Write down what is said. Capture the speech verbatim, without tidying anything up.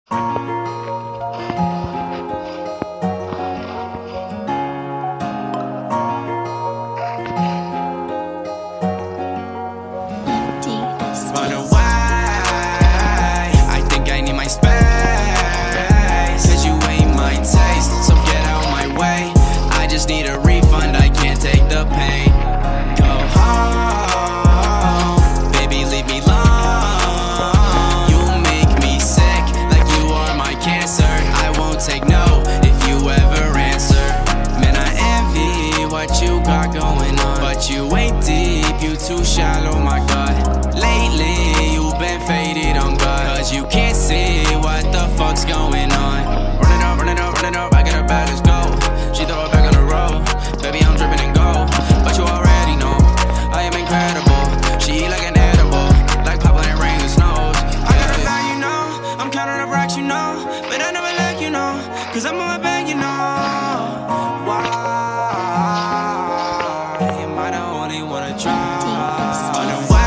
Run away, I think I need my space, cause you ain't my taste, so get out my way. I just need a refund, I can't take the pain. Go home, baby leave me alone. You make me sick, like you are my cancer. I won't take no if you ever answer. Man, I envy what you got going on, but you ain't deep, you too shallow, my God. Lately, you've been faded on God, cause you can't see what the fuck's going on. Run it up, run it up, run it up, I got a bad, let's go. She throw it back on the road, baby I'm dripping in gold. But you already know, I am incredible. She eat like an edible, like Papa and rain and snows. I got a bag, you know, I'm counting up racks, you know. But I never let you know, cause I'm on my bag, you know. Why, am I the only one to try? Run away.